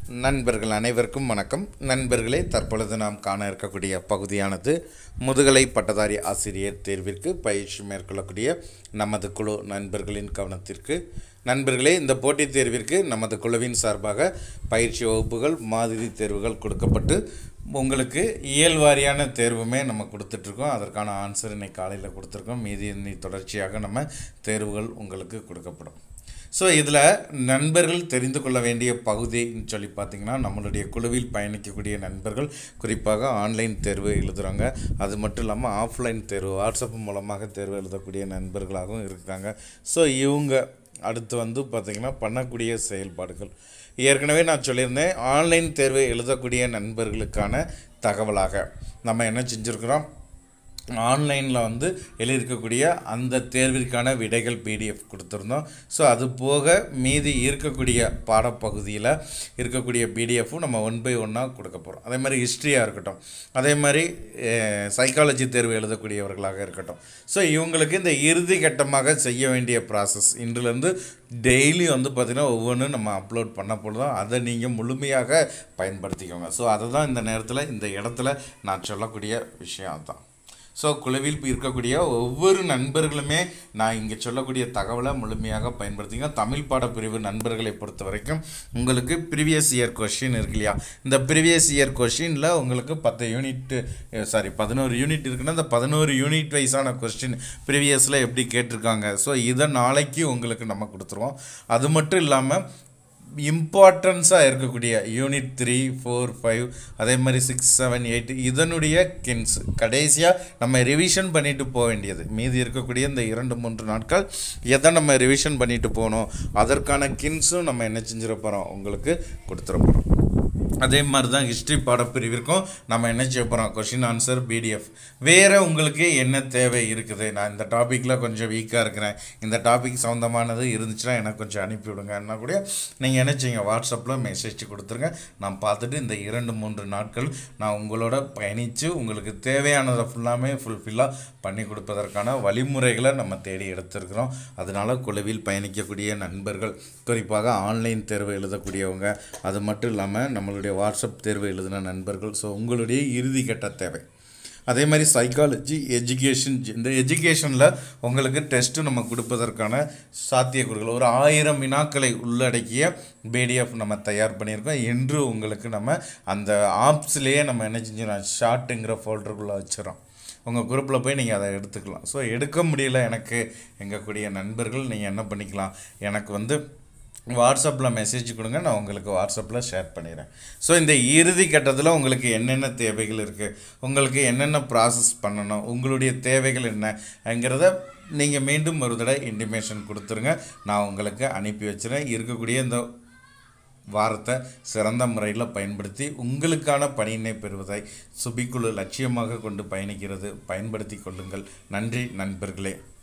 நண்பர்கள் அனைவருக்கும் வணக்கம். நண்பர்களே, தற்பொழுது நாம் காண இருக்கக்கூடிய பகுதியானது முதுகலை பட்டதாரி ஆசிரியர் தேர்விற்கு பயிற்சி மேற்கொள்ளக்கூடிய நமது குழு நண்பர்களின் கவனத்திற்கு. நண்பர்களே, இந்த போட்டித் தேர்விற்கு நமது குழுவின் சார்பாக பயிற்சி வகுப்புகள், மாதிரி தேர்வுகள் கொடுக்கப்பட்டு உங்களுக்கு இயல்வாரியான தேர்வுமே நம்ம கொடுத்துட்ருக்கோம். அதற்கான ஆன்சர் இன்னைக்கு காலையில் கொடுத்துருக்கோம். மீதி தொடர்ச்சியாக நம்ம தேர்வுகள் உங்களுக்கு கொடுக்கப்படும். ஸோ இதில் நண்பர்கள் தெரிந்து கொள்ள வேண்டிய பகுதின்னு சொல்லி பார்த்திங்கன்னா, நம்மளுடைய குழுவில் பயணிக்கக்கூடிய நண்பர்கள் குறிப்பாக ஆன்லைன் தேர்வு எழுதுகிறாங்க. அது மட்டும் இல்லாமல் ஆஃப்லைன் தேர்வு வாட்ஸ்அப் மூலமாக தேர்வு எழுதக்கூடிய நண்பர்களாகவும் இருக்காங்க. ஸோ இவங்க அடுத்து பார்த்திங்கன்னா பண்ணக்கூடிய செயல்பாடுகள் ஏற்கனவே நான் சொல்லியிருந்தேன். ஆன்லைன் தேர்வு எழுதக்கூடிய நண்பர்களுக்கான தகவலாக நம்ம என்ன செஞ்சுருக்கிறோம், ஆன்லைனில் எழுதியிருக்கக்கூடிய அந்த தேர்விற்கான விடைகள் PDF கொடுத்துருந்தோம். ஸோ அது போக மீதி இருக்கக்கூடிய பாடப்பகுதியில் இருக்கக்கூடிய PDFும் நம்ம 1 by 1 கொடுக்க போகிறோம். அதே மாதிரி ஹிஸ்ட்ரியாக இருக்கட்டும், அதே மாதிரி சைக்காலஜி தேர்வு எழுதக்கூடியவர்களாக இருக்கட்டும். ஸோ இவங்களுக்கு இந்த இறுதி கட்டமாக செய்ய வேண்டிய ப்ராசஸ் இன்றிலிருந்து டெய்லி பார்த்திங்கன்னா ஒவ்வொன்றும் நம்ம அப்லோட் பண்ண பொழுதும் அதை நீங்கள் முழுமையாக பயன்படுத்திக்கோங்க. ஸோ அதை தான் இந்த நேரத்தில் இந்த இடத்துல நான் சொல்லக்கூடிய விஷயம் தான். ஸோ குழுவில் இருக்கக்கூடிய ஒவ்வொரு நண்பர்களுமே நான் இங்கே சொல்லக்கூடிய தகவலை முழுமையாக பயன்படுத்திங்க. தமிழ் பாடப்பிரிவு நண்பர்களை பொறுத்த வரைக்கும் உங்களுக்கு ப்ரீவியஸ் இயர் கொஷின் இருக்கு இல்லையா, இந்த ப்ரீவியஸ் இயர் கொஷினில் உங்களுக்கு 11 யூனிட் இருக்குன்னா இந்த 11 யூனிட் வைஸான கொஸ்டின் ப்ரீவியஸில் எப்படி கேட்டிருக்காங்க. ஸோ இதை நாளைக்கு உங்களுக்கு நம்ம கொடுத்துருவோம். அது மட்டும் இல்லாமல் இம்பார்ட்டன்ஸாக இருக்கக்கூடிய யூனிட் 3, 4, 5 அதே மாதிரி 6, 7, 8 இதனுடைய கின்ஸ் கடைசியாக நம்ம ரிவிஷன் பண்ணிட்டு போக வேண்டியது. மீதி இருக்கக்கூடிய இந்த 2-3 நாட்கள் எதை நம்ம ரிவிஷன் பண்ணிட்டு போகணும், அதற்கான கின்ஸும் நம்ம என்ன செஞ்சிட போகிறோம், உங்களுக்கு கொடுத்துட போகிறோம். அதே மாதிரி தான் ஹிஸ்ட்ரி பாடப்பிரிவிற்கும் நம்ம என்ன செய்ய போகிறோம், கொஷின் ஆன்சர் PDF. வேறு உங்களுக்கு என்ன தேவை இருக்குது, நான் இந்த டாப்பிக்கில் கொஞ்சம் வீக்காக இருக்கிறேன், இந்த டாபிக் சம்மந்தமானது இருந்துச்சுன்னா எனக்கு கொஞ்சம் அனுப்பிவிடுங்கன்னா கூட நீங்கள் என்ன செய்யுங்க, வாட்ஸ்அப்பில் மெசேஜ் கொடுத்துருங்க. நான் பார்த்துட்டு இந்த 2-3 நாட்கள் நான் உங்களோட பயணித்து உங்களுக்கு தேவையானதை ஃபுல்லாமே ஃபுல்ஃபில்லாக பண்ணி கொடுப்பதற்கான வழிமுறைகளை நம்ம தேடி எடுத்துருக்கிறோம். அதனால் குழுவில் பயணிக்கக்கூடிய நண்பர்கள் குறிப்பாக ஆன்லைன் தேர்வு எழுதக்கூடியவங்க, அது மட்டும் இல்லாமல் நம்மளுடைய வாட்ஸ்அப் தேர்வு எழுதின நண்பர்கள், ஸோ உங்களுடைய இறுதி கட்ட தேவை. அதே மாதிரி சைக்காலஜி, எஜுகேஷன், இந்த எஜுகேஷனில் உங்களுக்கு டெஸ்ட்டு நம்ம கொடுப்பதற்கான சாத்தியக்கூறுகள் ஒரு 1000 வினாக்களை உள்ளடக்கிய PDF நம்ம தயார் பண்ணியிருக்கோம். என்று உங்களுக்கு நம்ம அந்த ஆப்ஸ்லேயே நம்ம என்ன செஞ்சோம், ஷார்ட்டுங்கிற ஃபோல்டருக்குள்ளே வச்சிடறோம். உங்கள் குரூப்பில் போய் நீங்கள் அதை எடுத்துக்கலாம். ஸோ எடுக்க முடியல எனக்கு எங்கக்கூடிய நண்பர்கள் நீங்கள் என்ன பண்ணிக்கலாம், எனக்கு வாட்ஸ்அப்பில் மெசேஜ் கொடுங்க, நான் உங்களுக்கு வாட்ஸ்அப்பில் ஷேர் பண்ணிடுறேன். ஸோ இந்த இறுதி கட்டத்தில் உங்களுக்கு என்னென்ன தேவைகள் இருக்குது, உங்களுக்கு என்னென்ன ப்ராசஸ் பண்ணணும், உங்களுடைய தேவைகள் என்னங்கிறத நீங்கள் மீண்டும் ஒரு தடவை இன்டிமேஷன் கொடுத்துருங்க. நான் உங்களுக்கு அனுப்பி வச்சுறேன். இருக்கக்கூடிய இந்த வாரத்தை சிறந்த முறையில் பயன்படுத்தி உங்களுக்கான பணியினை பெறுவதை சுபிக்குழு லட்சியமாக கொண்டு பயணிக்கிறது. பயன்படுத்தி கொள்ளுங்கள். நன்றி நண்பர்களே.